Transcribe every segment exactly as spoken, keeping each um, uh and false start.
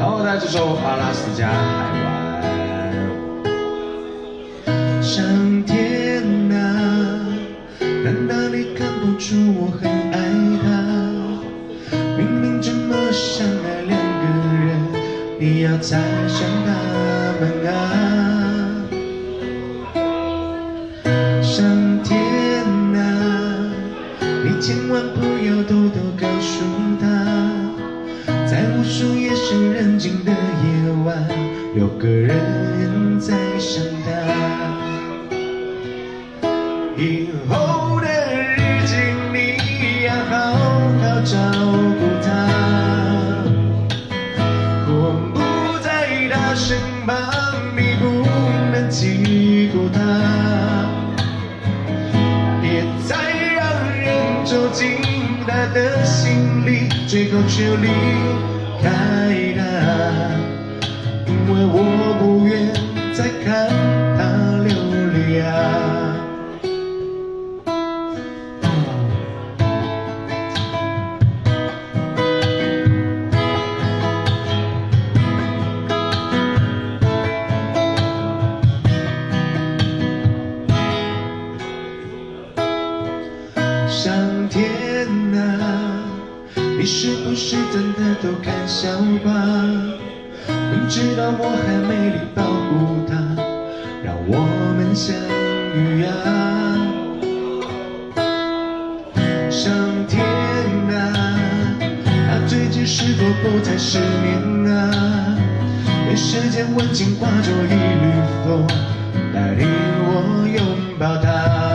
好，来这首阿拉斯加海湾。上天啊，难道你看不出我很爱他？明明这么相爱两个人，你要猜想他们啊。 上天啊，你千万不要偷偷告诉他，在无数夜深人静的夜晚，有个人在想他。以后的日子你要好好照顾他，我不在他身旁，你不能欺负他。 走进他的心里，最后却离开他，因为我不愿再看他流泪啊。上天啊，你是不是真的都看笑话？明知道我还没力保护他，让我们相遇啊！上天啊，他最近是否不再失眠啊？没时间温情化作一缕风，带领我拥抱他。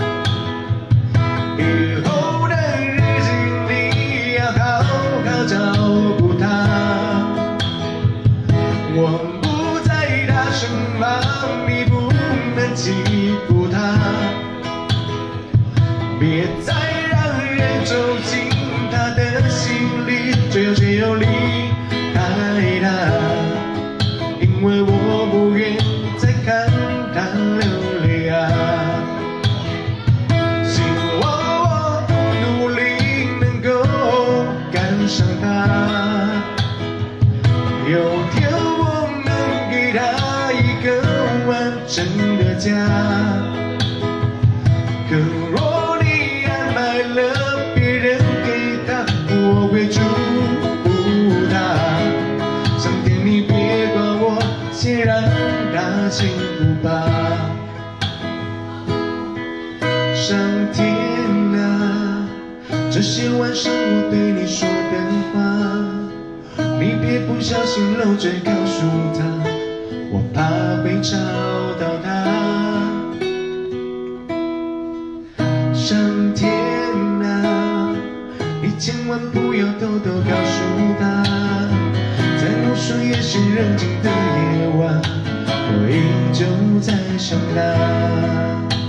以后的日子你要好好照顾他，我不在他身旁，你不能欺负他，别再让人走进他的心里，最后却又离开他，因为我不愿再看他流泪啊。 上他，有天我能给他一个完整的家。可若你安排了别人给他，我会祝福他。上天，你别管我，先让他幸福吧。上天啊，这些晚上我对你说的。 你别不小心漏嘴告诉他，我怕会吵到他。上天啊，你千万不要偷偷告诉他，在无数夜深人静的夜晚，我依旧在想他。